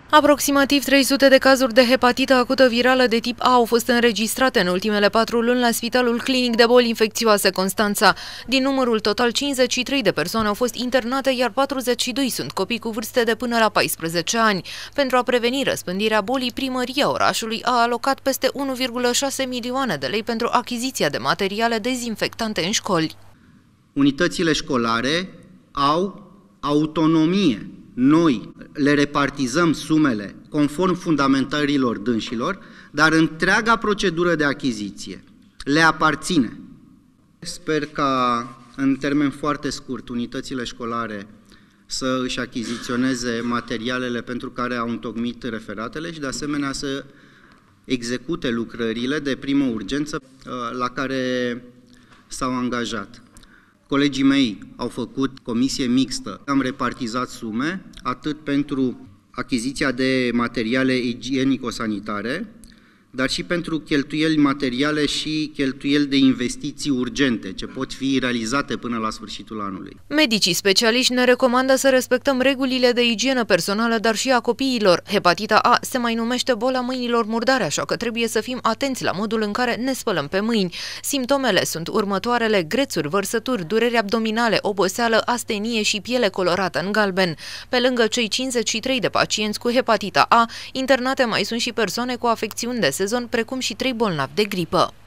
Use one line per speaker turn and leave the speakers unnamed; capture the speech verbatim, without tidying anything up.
Aproximativ trei sute de cazuri de hepatită acută virală de tip A au fost înregistrate în ultimele patru luni la Spitalul Clinic de Boli Infecțioase Constanța. Din numărul total, cincizeci și trei de persoane au fost internate, iar patruzeci și doi sunt copii cu vârste de până la paisprezece ani. Pentru a preveni răspândirea bolii, primăria orașului a alocat peste unu virgulă șase milioane de lei pentru achiziția de materiale dezinfectante în școli.
Unitățile școlare au autonomie. Noi le repartizăm sumele conform fundamentărilor dânșilor, dar întreaga procedură de achiziție le aparține. Sper ca în termen foarte scurt unitățile școlare să își achiziționeze materialele pentru care au întocmit referatele și de asemenea să execute lucrările de primă urgență la care s-au angajat. Colegii mei au făcut comisie mixtă, am repartizat sume, atât pentru achiziția de materiale igienico-sanitare, dar și pentru cheltuieli materiale și cheltuieli de investiții urgente, ce pot fi realizate până la sfârșitul anului.
Medicii specialiști ne recomandă să respectăm regulile de igienă personală, dar și a copiilor. Hepatita A se mai numește boala mâinilor murdare, așa că trebuie să fim atenți la modul în care ne spălăm pe mâini. Simptomele sunt următoarele: grețuri, vărsături, dureri abdominale, oboseală, astenie și piele colorată în galben. Pe lângă cei cincizeci și trei de pacienți cu hepatita A, internate mai sunt și persoane cu afecțiuni de sezon, precum și trei bolnavi de gripă.